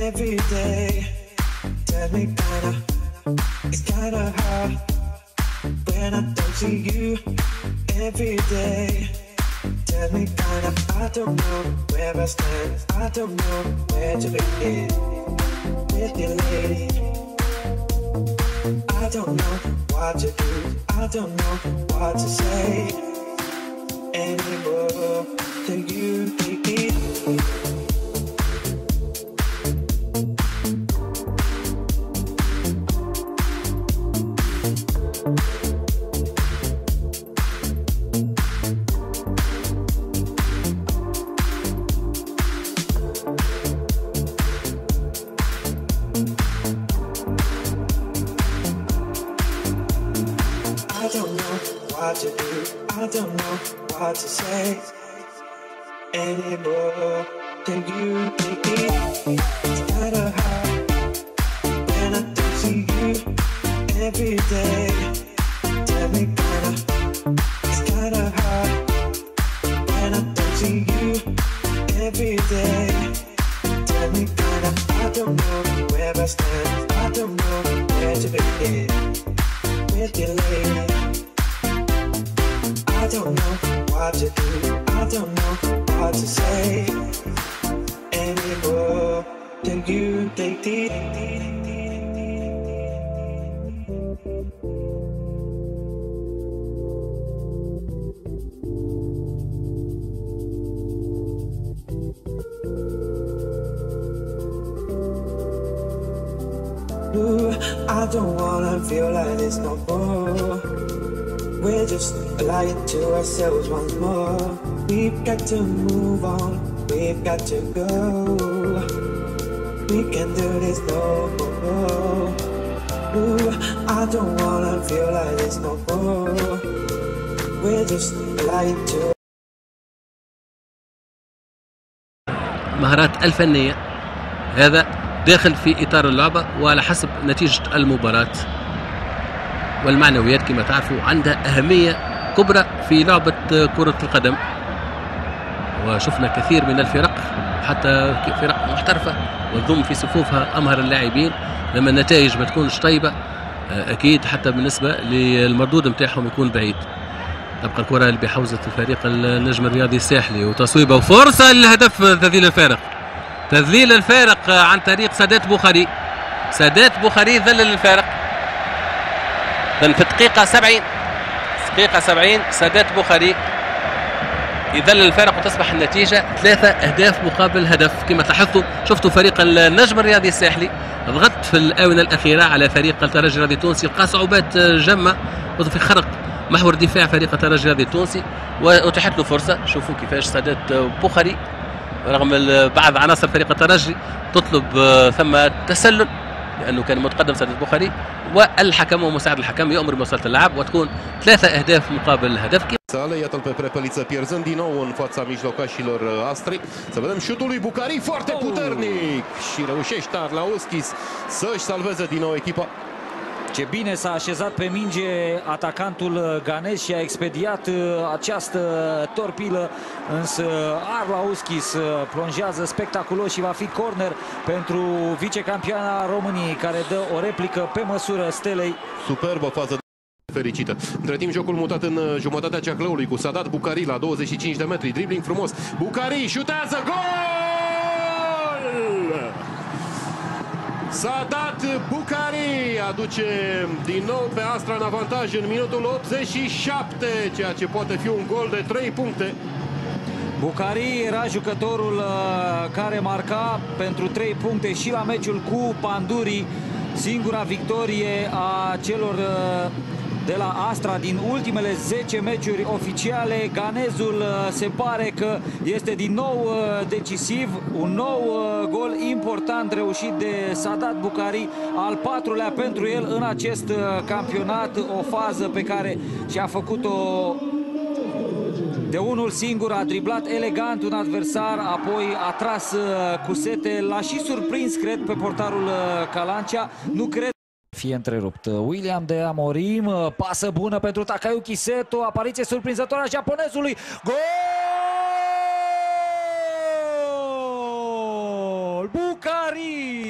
every day. Tell me it's kinda hard when I don't see you every day. Tell me I don't know where I stand. I don't know where to begin with you, lady. I don't know what to do. I don't know what to say anymore to you, baby. What to do, I don't know what to say anymore to you, baby. It's kinda hard when I don't see you every day. Tell me it's kinda hard when I don't see you every day. Tell me I don't know where I stand. I don't know where to begin with you, lady. I don't know what to do, I don't know what to say anymore to you, lady. Ooh, I don't wanna feel like this no more. We're just lying to ourselves once more. We've got to move on, we've got to go. We can do this no more. Ooh, I don't wanna feel like this no more. We're just lying to. المهارات الفنية هذا داخل في إطار اللعبة وعلى حسب نتيجة المباراة، والمعنويات كما تعرفوا عندها أهمية كبرى في لعبة كرة القدم. وشفنا كثير من الفرق حتى فرق محترفة وتضم في صفوفها أمهر اللاعبين، لما النتائج ما تكونش طيبة أكيد حتى بالنسبة للمردود متاعهم يكون بعيد. تبقى الكرة بحوزة الفريق النجم الرياضي الساحلي وتصويبة وفرصة للهدف تذليل الفارق. تذليل الفارق عن طريق سادات بوخاري. سادات بوخاري ذلل الفارق. في الدقيقة 70 سادات بوخاري يذلل الفارق وتصبح النتيجة 3 أهداف مقابل هدف. كما تلاحظتوا شفتوا فريق النجم الرياضي الساحلي ضغط في الآونة الأخيرة على فريق الترجي الرياضي التونسي، لقى صعوبات جمة في خرق محور دفاع فريق الترجي الرياضي التونسي وأتيحت له فرصة. شوفوا كيفاش سادات بوخاري رغم بعض عناصر فريق الترجي تطلب ثم تسلل لأنه كان متقدم سادات بوخاري، والحكم ومساعد الحكم يأمر بمواصلة اللعب وتكون 3 أهداف مقابل هدف. Iată-l pe Prepeliță pierzând din nou în fața mijlocașilor Astrei. Să vedem șutul lui Bukari foarte puternic și reușește Arlauskis să-și salveze din nou echipa. Ce bine s-a așezat pe minge atacantul ghanez și a expediat această torpilă, însă Arlauskis plonjează spectaculos și va fi corner pentru vicecampioana României, care dă o replică pe măsură Stelei. Superbă fază fericită. Între timp jocul mutat în jumătatea ceaclăului cu Sadat Bukari la 25 de metri, dribbling frumos. Bukari șutează, gol! Sadat Bukari aduce din nou pe Astra în avantaj în minutul 87, ceea ce poate fi un gol de 3 puncte. Bukari era jucătorul care marca pentru 3 puncte și la meciul cu Pandurii. Singura victorie a celor de la Astra din ultimele 10 meciuri oficiale. Ghanezul se pare că este din nou decisiv. Un nou gol important reușit de Sadat Bukari, al 4-lea pentru el în acest campionat. O fază pe care și-a făcut-o de unul singur, a driblat elegant un adversar, apoi a tras cu sete, l-a și surprins, cred, pe portarul Calancea. Nu cred fie întrerupt. William de Amorim, pasă bună pentru Takayuki Seto, apariție surprinzătoare a japonezului. Gol! Bukari!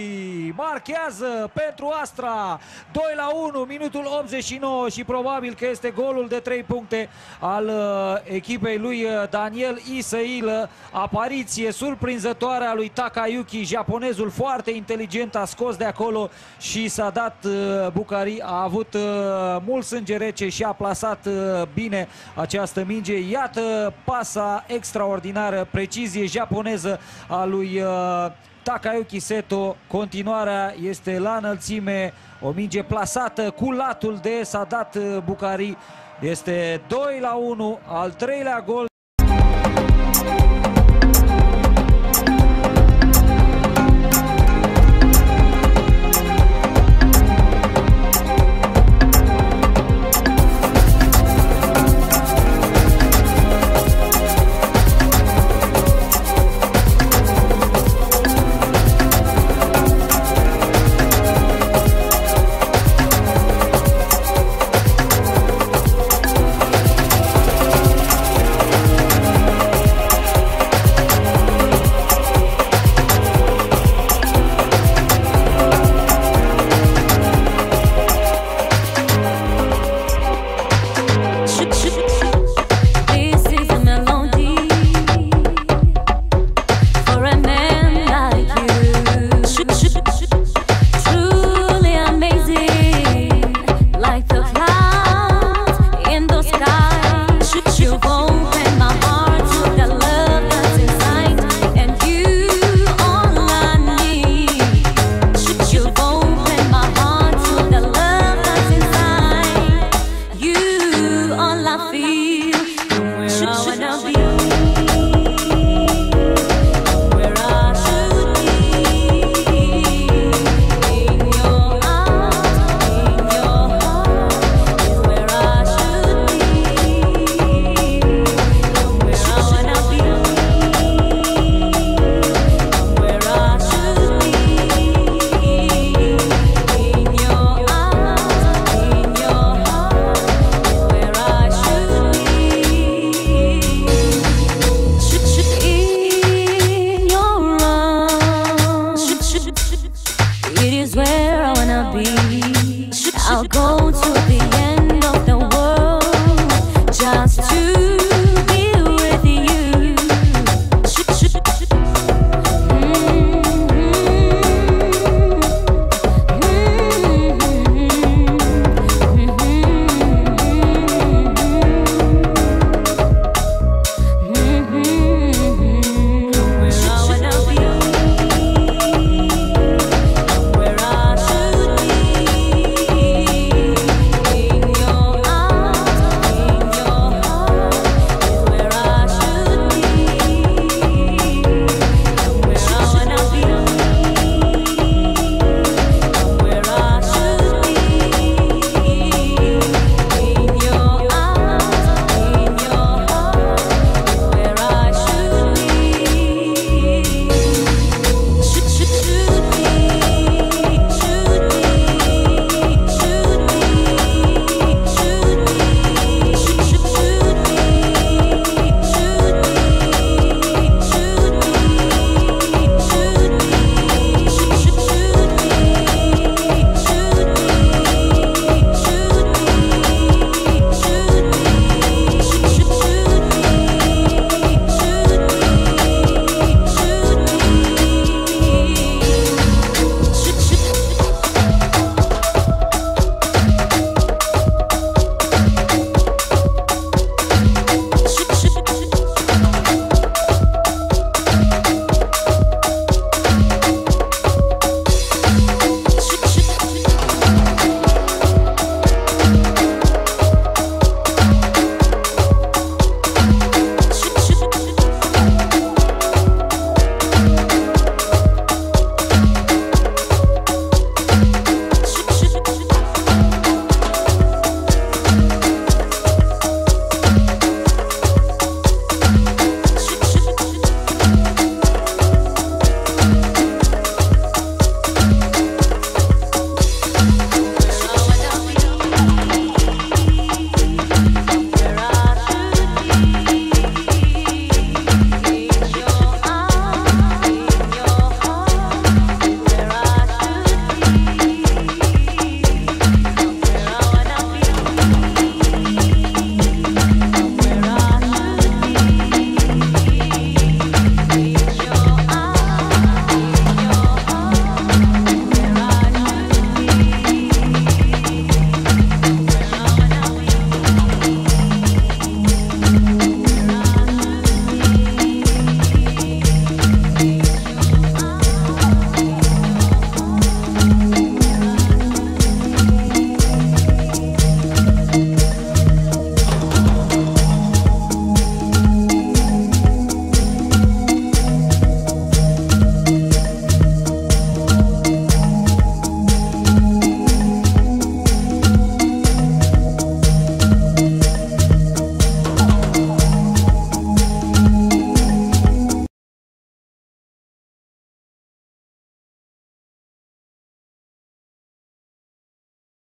marchează pentru Astra. 2-1, minutul 89 și probabil că este golul de 3 puncte al echipei lui Daniel Isail. Apariție surprinzătoare a lui Takayuki, japonezul foarte inteligent, a scos de acolo și Sadat Bukari a avut mult sânge rece și a plasat bine această minge. Iată pasa extraordinară, precizie japoneză a lui Takayuki Seto. Continuarea este la înălțime, o minge plasată cu latul de Sadat Bukari. Este 2-1, al 3-lea gol. It is where I wanna be. I'll go to the end.